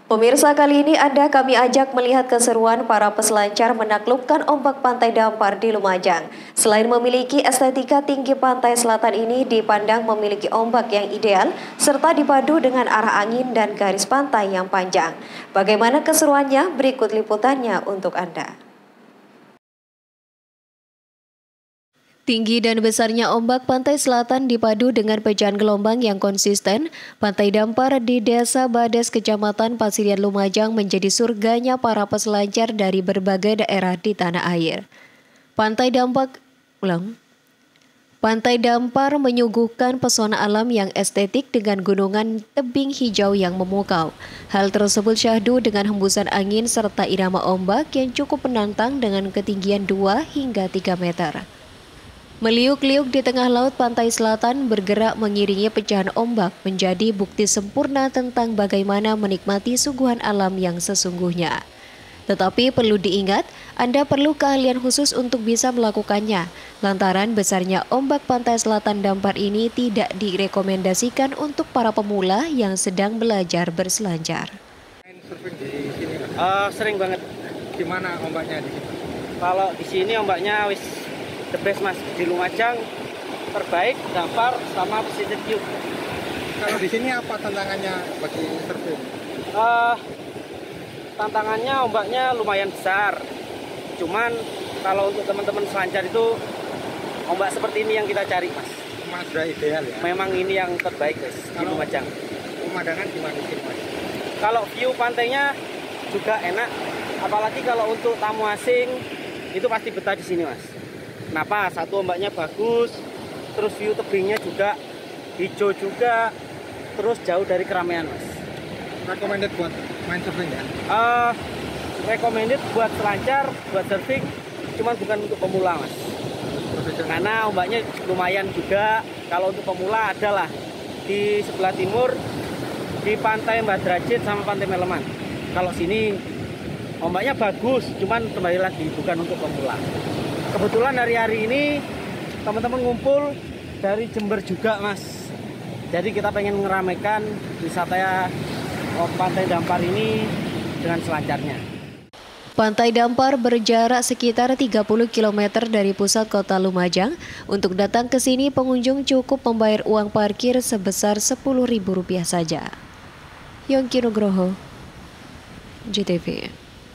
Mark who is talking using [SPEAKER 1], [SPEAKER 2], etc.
[SPEAKER 1] Pemirsa, kali ini kami ajak melihat keseruan para peselancar menaklukkan ombak Pantai Dampar di Lumajang. Selain memiliki estetika tinggi pantai selatan ini dipandang memiliki ombak yang ideal, serta dipadu dengan arah angin dan garis pantai yang panjang. Bagaimana keseruannya? Berikut liputannya untuk Anda. Tinggi dan besarnya ombak pantai selatan dipadu dengan pecahan gelombang yang konsisten, Pantai Dampar di Desa Bades, Kecamatan Pasirian, Lumajang menjadi surganya para peselancar dari berbagai daerah di tanah air. Pantai Dampar menyuguhkan pesona alam yang estetik dengan gunungan tebing hijau yang memukau. Hal tersebut syahdu dengan hembusan angin serta irama ombak yang cukup menantang dengan ketinggian 2 hingga 3 meter. Meliuk-liuk di tengah laut pantai selatan bergerak mengiringi pecahan ombak menjadi bukti sempurna tentang bagaimana menikmati suguhan alam yang sesungguhnya. Tetapi perlu diingat, Anda perlu keahlian khusus untuk bisa melakukannya, lantaran besarnya ombak pantai selatan Dampar ini tidak direkomendasikan untuk para pemula yang sedang belajar berselancar.
[SPEAKER 2] Surfing di sini,
[SPEAKER 3] sering banget.
[SPEAKER 2] gimana ombaknya di sini?
[SPEAKER 3] Kalau di sini ombaknya wis the best mas, di Lumajang terbaik, Dampar sama Pesisir View.
[SPEAKER 2] Kalau di sini apa tantangannya bagi surfing?
[SPEAKER 3] Tantangannya ombaknya lumayan besar. Cuman kalau untuk teman-teman selancar itu ombak seperti ini yang kita cari mas.
[SPEAKER 2] Memang sudah ideal ya?
[SPEAKER 3] Memang ini yang terbaik guys di Lumajang.
[SPEAKER 2] Pemandangan gimana sih mas?
[SPEAKER 3] Kalau view pantainya juga enak, apalagi kalau untuk tamu asing itu pasti betah di sini mas. Kenapa? Satu, ombaknya bagus, terus view tebingnya juga hijau juga, terus jauh dari keramaian mas.
[SPEAKER 2] Recommended buat main surfing ya?
[SPEAKER 3] Recommended buat selancar, buat surfing, cuman bukan untuk pemula mas. Karena ombaknya lumayan juga. Kalau untuk pemula adalah di sebelah timur, di pantai Mbah Drajit sama pantai Meleman. Kalau sini ombaknya bagus, cuman kembali lagi bukan untuk pemula. Kebetulan hari ini teman-teman ngumpul dari Jember juga mas. Jadi kita pengen meramaikan wisata Pantai Dampar ini dengan selancarnya.
[SPEAKER 1] Pantai Dampar berjarak sekitar 30 km dari pusat kota Lumajang. Untuk datang ke sini pengunjung cukup membayar uang parkir sebesar Rp10.000 saja. Yongki Nugroho, JTV.